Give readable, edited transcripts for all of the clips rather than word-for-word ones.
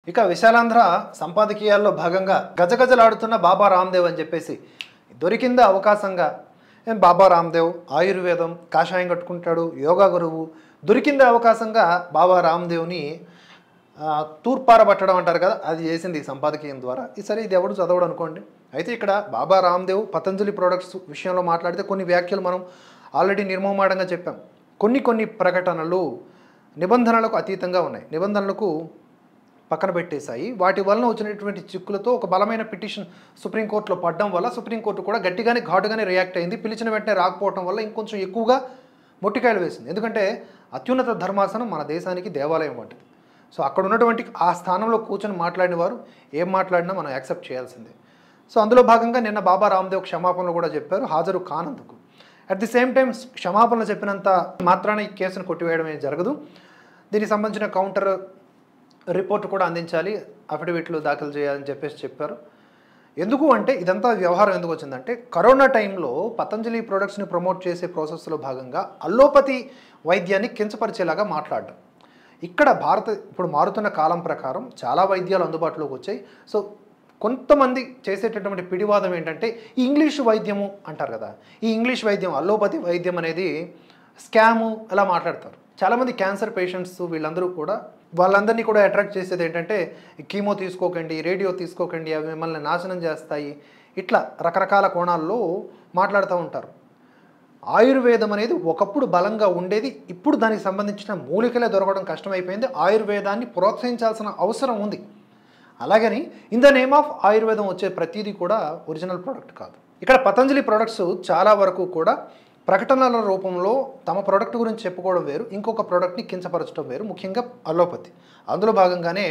ఇక విశాలాంధ్ర సంపాదకీయాల్లో భాగంగా గజగజలాడుతున్న బాబా రామ్దేవ్ అని చెప్పేసి దొరికిందా అవకాశంగా బాబా రామ్దేవ్ ఆయుర్వేదం కాషాయం కట్టుకుంటాడు, యోగా గురువు, దొరికిందా అవకాశంగా బాబా రామ్దేవ్ని తూర్పారబట్టడం అంటారు కదా, అది చేసింది ఈ సంపాదకీయం ద్వారా. ఈసారి ఇది ఎవడు చదవడు అనుకోండి. అయితే ఇక్కడ బాబా రామ్దేవ్ పతంజలి ప్రోడక్ట్స్ విషయంలో మాట్లాడితే కొన్ని వ్యాఖ్యలు మనం ఆల్రెడీ నిర్మోహమాటంగా చెప్పాం. కొన్ని ప్రకటనలు నిబంధనలకు అతీతంగా ఉన్నాయి, నిబంధనలకు పక్కన పెట్టేశాయి. వాటి వలన వచ్చినటువంటి చిక్కులతో ఒక బలమైన పిటిషన్ సుప్రీంకోర్టులో పడడం వల్ల సుప్రీంకోర్టు కూడా గట్టిగానే ఘాటుగానే రియాక్ట్ అయింది. పిలిచిన వెంటనే రాకపోవడం వల్ల ఇంకొంచెం ఎక్కువగా మొట్టికాయలు వేసింది. ఎందుకంటే అత్యున్నత ధర్మాసనం మన దేశానికి దేవాలయం వంటిది. సో అక్కడ ఉన్నటువంటి ఆ స్థానంలో కూర్చొని మాట్లాడిన వారు ఏం మాట్లాడినా మనం యాక్సెప్ట్ చేయాల్సిందే. సో అందులో భాగంగా నిన్న బాబా రామ్దేవ్ క్షమాపణలు కూడా చెప్పారు, హాజరు కానందుకు. అట్ ది సేమ్ టైం క్షమాపణలు చెప్పినంత మాత్రాన ఈ కేసును కొట్టివేయడమే జరగదు. దీనికి సంబంధించిన కౌంటర్ రిపోర్ట్ కూడా అందించాలి, అఫిడవిట్లు దాఖలు చేయాలని చెప్పారు. ఎందుకు అంటే ఇదంతా వ్యవహారం ఎందుకు వచ్చిందంటే కరోనా టైంలో పతంజలి ప్రోడక్ట్స్ని ప్రమోట్ చేసే ప్రాసెస్లో భాగంగా అల్లోపతి వైద్యాన్ని కించపరిచేలాగా మాట్లాడడం. ఇక్కడ ఇప్పుడు మారుతున్న కాలం ప్రకారం చాలా వైద్యాలు అందుబాటులోకి వచ్చాయి. సో కొంతమంది చేసేటటువంటి పిడివాదం ఏంటంటే ఈ ఇంగ్లీషు వైద్యము అంటారు కదా, ఈ ఇంగ్లీష్ వైద్యం అల్లోపతి వైద్యం అనేది స్కాము అలా మాట్లాడతారు. చాలామంది క్యాన్సర్ పేషెంట్స్ వాళ్ళందరినీ కూడా అట్రాక్ట్ చేసేది ఏంటంటే కీమో తీసుకోకండి, రేడియో తీసుకోకండి, అవి మిమ్మల్ని నాశనం చేస్తాయి, ఇట్లా రకరకాల కోణాల్లో మాట్లాడుతూ ఉంటారు. ఆయుర్వేదం అనేది ఒకప్పుడు బలంగా ఉండేది, ఇప్పుడు దానికి సంబంధించిన మూలికలే దొరకడం కష్టమైపోయింది. ఆయుర్వేదాన్ని ప్రోత్సహించాల్సిన అవసరం ఉంది. అలాగని ఇన్ ద నేమ్ ఆఫ్ ఆయుర్వేదం వచ్చే ప్రతిదీ కూడా ఒరిజినల్ ప్రోడక్ట్ కాదు. ఇక్కడ పతంజలి ప్రోడక్ట్స్ చాలా వరకు కూడా ప్రకటనల రూపంలో తమ ప్రోడక్ట్ గురించి చెప్పుకోవడం వేరు, ఇంకొక ప్రోడక్ట్ని కించపరచడం వేరు, ముఖ్యంగా అల్లోపతి. అందులో భాగంగానే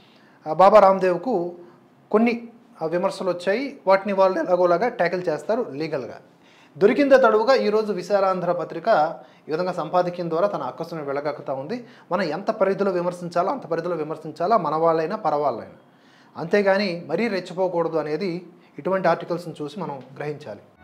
బాబా రామ్దేవ్కు కొన్ని విమర్శలు వచ్చాయి. వాటిని వాళ్ళు ఎలాగోలాగా ట్యాకిల్ చేస్తారు లీగల్గా. దొరికిందే తడువుగా ఈరోజు విశాలాంధ్ర పత్రిక ఈ విధంగా సంపాదకీయం ద్వారా తన అక్కసును వెలగక్కుతూ ఉంది. మనం ఎంత పరిధిలో విమర్శించాలో అంత పరిధిలో విమర్శించాలా, మన వాళ్ళైనా పరవాళ్ళైనా. అంతేగాని మరీ రెచ్చిపోకూడదు అనేది ఇటువంటి ఆర్టికల్స్ని చూసి మనం గ్రహించాలి.